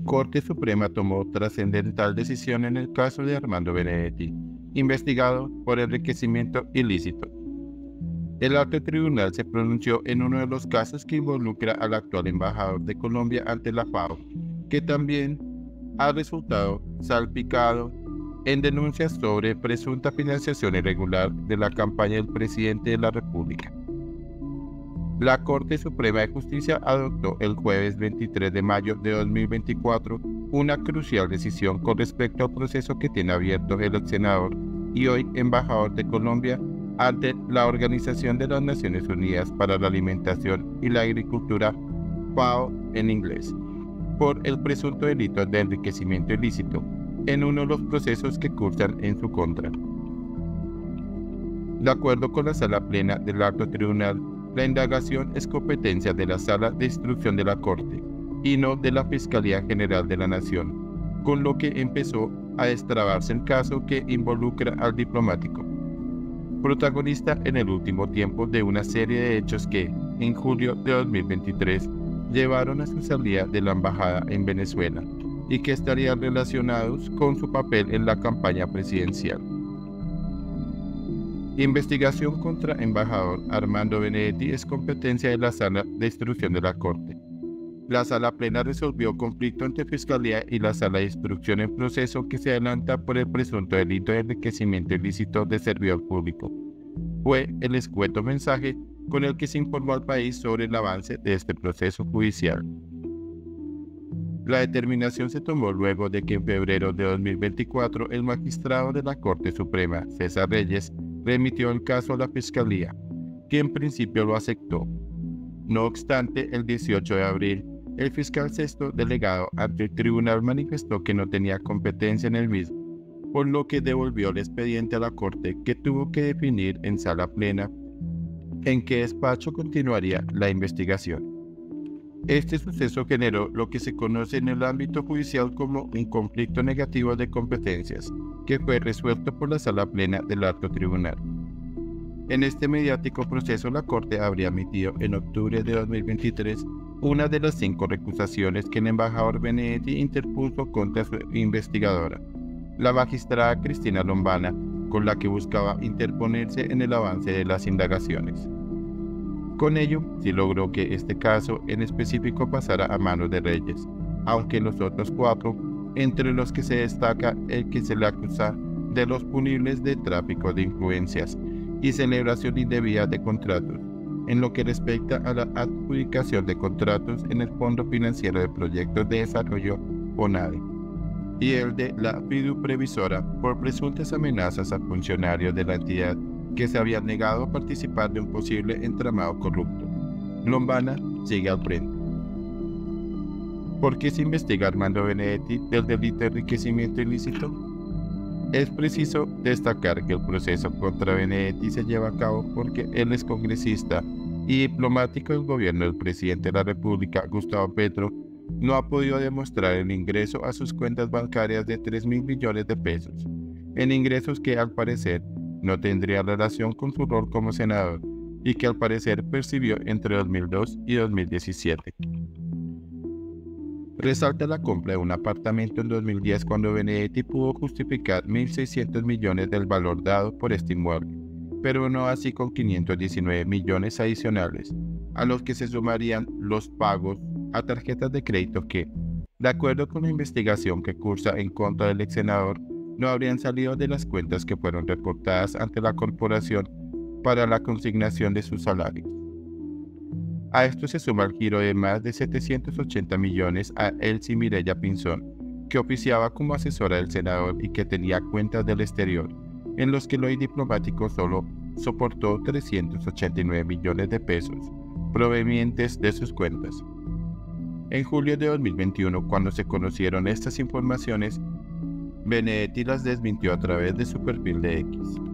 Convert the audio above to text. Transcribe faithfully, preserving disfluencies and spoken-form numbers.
Corte Suprema tomó trascendental decisión en el caso de Armando Benedetti, investigado por enriquecimiento ilícito. El alto tribunal se pronunció en uno de los casos que involucra al actual embajador de Colombia ante la FAO, que también ha resultado salpicado en denuncias sobre presunta financiación irregular de la campaña del presidente de la República. La Corte Suprema de Justicia adoptó el jueves veintitrés de mayo de dos mil veinticuatro una crucial decisión con respecto al proceso que tiene abierto el ex senador y hoy embajador de Colombia ante la Organización de las Naciones Unidas para la Alimentación y la Agricultura, FAO en inglés, por el presunto delito de enriquecimiento ilícito en uno de los procesos que cursan en su contra. De acuerdo con la Sala Plena del Alto Tribunal, la indagación es competencia de la Sala de Instrucción de la Corte y no de la Fiscalía General de la Nación, con lo que empezó a destrabarse el caso que involucra al diplomático, protagonista en el último tiempo de una serie de hechos que, en julio de dos mil veintitrés, llevaron a su salida de la embajada en Venezuela y que estarían relacionados con su papel en la campaña presidencial. Investigación contra embajador Armando Benedetti es competencia de la Sala de Instrucción de la Corte. La Sala Plena resolvió conflicto entre Fiscalía y la Sala de Instrucción en proceso que se adelanta por el presunto delito de enriquecimiento ilícito de servidor público. Fue el escueto mensaje con el que se informó al país sobre el avance de este proceso judicial. La determinación se tomó luego de que en febrero de dos mil veinticuatro el magistrado de la Corte Suprema, César Reyes, remitió el caso a la Fiscalía, que en principio lo aceptó. No obstante, el dieciocho de abril, el fiscal sexto delegado ante el tribunal manifestó que no tenía competencia en el mismo, por lo que devolvió el expediente a la Corte, que tuvo que definir en sala plena en qué despacho continuaría la investigación. Este suceso generó lo que se conoce en el ámbito judicial como un conflicto negativo de competencias, que fue resuelto por la Sala Plena del Alto Tribunal. En este mediático proceso, la Corte habría emitido en octubre de dos mil veintitrés una de las cinco recusaciones que el embajador Benedetti interpuso contra su investigadora, la magistrada Cristina Lombana, con la que buscaba interponerse en el avance de las indagaciones. Con ello, sí logró que este caso en específico pasara a manos de Reyes, aunque los otros cuatro, entre los que se destaca el que se le acusa de los punibles de tráfico de influencias y celebración indebida de contratos, en lo que respecta a la adjudicación de contratos en el Fondo Financiero de Proyectos de Desarrollo FONADE, y el de la fiduprevisora por presuntas amenazas a funcionarios de la entidad que se habían negado a participar de un posible entramado corrupto. Lombana sigue al frente. ¿Por qué se investiga a Armando Benedetti del delito de enriquecimiento ilícito? Es preciso destacar que el proceso contra Benedetti se lleva a cabo porque él es congresista y diplomático del gobierno del presidente de la República, Gustavo Petro, no ha podido demostrar el ingreso a sus cuentas bancarias de tres mil millones de pesos, en ingresos que al parecer no tendría relación con su rol como senador y que al parecer percibió entre dos mil dos y dos mil diecisiete. Resalta la compra de un apartamento en dos mil diez cuando Benedetti pudo justificar mil seiscientos millones del valor dado por este inmueble, pero no así con quinientos diecinueve millones adicionales, a los que se sumarían los pagos a tarjetas de crédito que, de acuerdo con la investigación que cursa en contra del ex senador, no habrían salido de las cuentas que fueron reportadas ante la corporación para la consignación de sus salarios. A esto se suma el giro de más de setecientos ochenta millones a Elsie Mireya Pinzón, que oficiaba como asesora del senador y que tenía cuentas del exterior, en los que el hoy diplomático solo soportó trescientos ochenta y nueve millones de pesos, provenientes de sus cuentas. En julio de dos mil veintiuno, cuando se conocieron estas informaciones, Benedetti las desmintió a través de su perfil de X.